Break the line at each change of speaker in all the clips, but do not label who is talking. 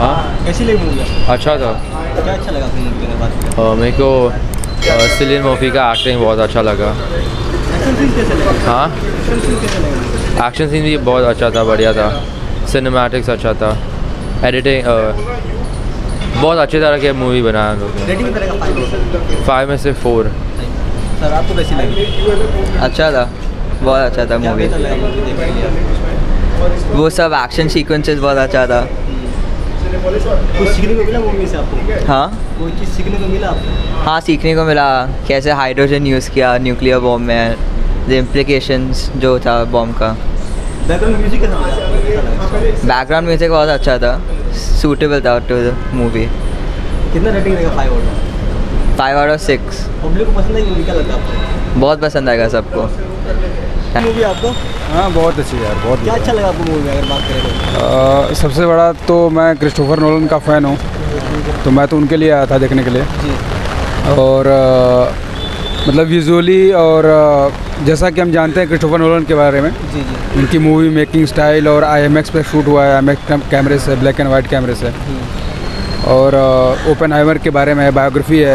हाँ
कैसी लगी मूवी?
अच्छा था।
क्या अच्छा लगा आपको मूवी के बाद?
मेरे को सिलियन मर्फी का एक्टिंग बहुत अच्छा लगा।
एक्शन सीन कैसे लगा?
हाँ
एक्शन सीन कैसे लगा?
एक्शन सीन भी बहुत अच्छा था, बढ़िया था। सिनेमैटिक्स अच्छा था, एडिटिंग बहुत अच्छी तरह की मूवी बनाया हम लोग ने।
रेटिंग कितना रहेगा?
5 में से 4।
सर आपको कैसी लगी?
अच्छा था, बहुत अच्छा था मूवी।
क्या लगा मूवी देखने के लिए?
वो सब एक्शन सीक्वेंसेस बहुत अच्छा था।
कुछ सीखने को मिला मूवी से आपको?
हाँ
कोई चीज़ सीखने को मिला आपको?
हाँ, सीखने को मिला कैसे हाइड्रोजन यूज़ किया न्यूक्लियर बॉम्ब में, द इम्प्लिकेशंस जो था बॉम्ब का।
बैकग्राउंड म्यूजिक कैसा लगा?
बैकग्राउंड म्यूजिक बहुत अच्छा था, सूटेबल था टू द मूवी।
कितना रेटिंग रहेगा 5 out of?
5 out of 6।
Public को पसंद आई मूवी? क्या लगा आपको
बहुत पसंद आएगा सबको।
मूवी आपको?
हाँ बहुत अच्छी यार, बहुत
क्या अच्छा लगा आपको मूवी में अगर बात करें तो?
सबसे बड़ा तो मैं क्रिस्टोफर नोलन का फ़ैन हूँ, तो मैं तो उनके लिए आया था देखने के लिए।
जी।
और मतलब विजुअली और जैसा कि हम जानते हैं क्रिस्टोफर नोलन के बारे में,
जी जी।
उनकी मूवी मेकिंग स्टाइल और IMAX पे शूट हुआ है, IMAX कैमरे से, ब्लैक एंड वाइट कैमरे से। और ओपेनहाइमर के बारे में बायोग्राफी है,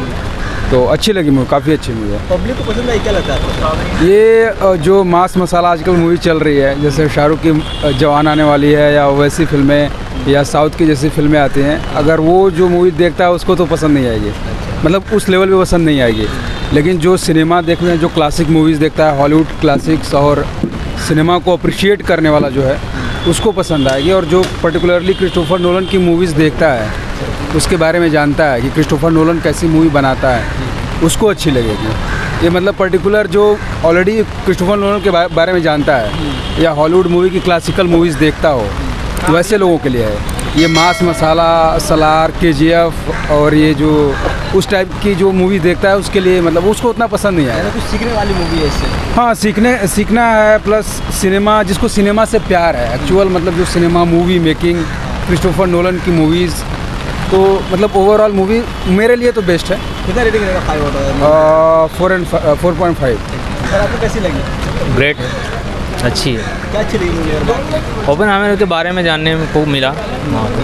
तो अच्छी लगी मूवी, काफ़ी अच्छी मूवी है।
पब्लिक को पसंद आई? क्या लगता है आपको?
ये जो मास मसाला आजकल मूवी चल रही है, जैसे शाहरुख की जवान आने वाली है या वैसी फिल्में या साउथ की जैसी फिल्में आती हैं, अगर वो जो मूवी देखता है उसको तो पसंद नहीं आएगी, मतलब उस लेवल पे पसंद नहीं आएगी। लेकिन जो सिनेमा देखते हैं, जो क्लासिक मूवीज़ देखता है, हॉलीवुड क्लासिक्स और सिनेमा को अप्रिशिएट करने वाला जो है, उसको पसंद आएगी। और जो पर्टिकुलरली क्रिस्टोफर नोलन की मूवीज़ देखता है, उसके बारे में जानता है कि क्रिस्टोफर नोलन कैसी मूवी बनाता है, उसको अच्छी लगेगी। ये मतलब पर्टिकुलर जो ऑलरेडी क्रिस्टोफर नोलन के बारे में जानता है या हॉलीवुड मूवी की क्लासिकल मूवीज़ देखता हो, वैसे लोगों के लिए है। ये मास मसाला, सलार, KGF और ये जो उस टाइप की जो मूवी देखता है, उसके लिए मतलब उसको उतना पसंद नहीं आया।
कुछ सीखने वाली मूवी है इससे?
हाँ, सीखना है, प्लस सिनेमा, जिसको सिनेमा से प्यार है एक्चुअल, मतलब जो cinema movie making Christopher Nolan की मूवीज़, तो मतलब ओवरऑल मूवी मेरे लिए तो बेस्ट है।
कितना रेटिंग रहेगा 5 आउट ऑफ?
4.5।
सर आपको कैसी लगी?
ग्रेट, अच्छी है।
क्या अच्छी लगी मूवी यार?
ओपेनहाइमर के बारे में जानने में खूब मिला वहाँ पे।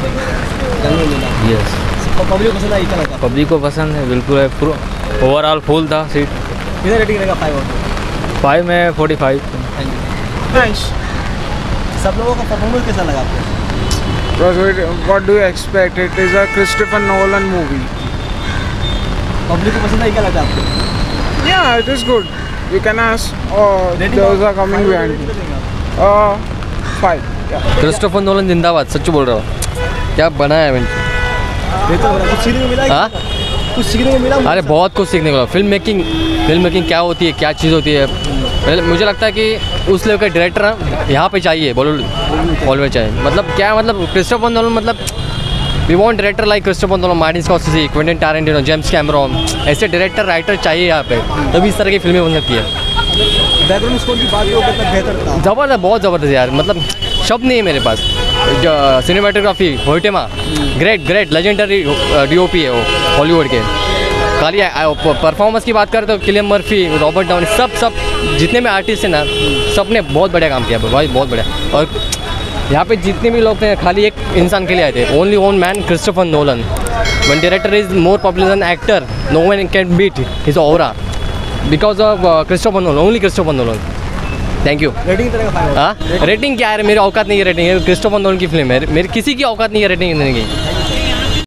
यस,
पब्लिक को पसंद आई? क्या लगा?
पब्लिक को पसंद है, बिल्कुल है। ओवरऑल फुल था सीट।
कितना रेटिंग रहेगा 5 आउट ऑफ?
5 में 45।
सब लोगों का परफॉर्मेंस कैसा लगा आपको?
What do you expect? It is a Christopher Nolan movie.
Public को पसंद आई? क्या लगा आपको?
Yeah, it is good. You can ask. Those are coming behind. 5. Yeah.
Christopher Nolan जिंदाबाद, सच बोल रहा हूँ। क्या बनाया है
बेहतर हो रहा है। कुछ सीखने को मिला?
हाँ,
कुछ सीखने को मिला?
अरे बहुत कुछ सीखने को मिला। फिल्म मेकिंग क्या होती है, क्या चीज़ होती है। मुझे लगता है कि उस लेवल का डायरेक्टर यहाँ पे चाहिए, बॉलीवुड में चाहिए। मतलब क्या, मतलब क्रिस्टोफर नोलन, मतलब we want director like Christopher Nolan, Martin Scorsese, Quentin Tarantino, James Cameron, ऐसे डायरेक्टर राइटर चाहिए यहाँ पे, तभी इस तरह की फिल्में बन सकती है।
बैकग्राउंड स्कोर की बात कितना बेहतर था?
ज़बरदस्त, बहुत ज़बरदस्त यार, मतलब शब्द नहीं है मेरे पास। Cinematography Hoytema, great legendary DOP है वो हॉलीवुड के। खाली परफॉर्मेंस की बात करें तो किलियन मर्फी, रॉबर्ट डाउनी, सब जितने भी आर्टिस्ट हैं ना, सब ने बहुत बढ़िया काम किया भाई, बहुत बढ़िया। और यहाँ पे जितने भी लोग थे, खाली एक इंसान के लिए आए थे, only one man, Christopher Nolan. When director is more popular than actor, no one can beat his aura because of Christopher Nolan, only Christopher Nolan. Thank you.
Rating
हाँ, रेटिंग क्या है, मेरी औकात नहीं है रेटिंग, क्रिस्टोफर नोलन की film है, मेरी किसी की औकात नहीं है रेटिंग देने की।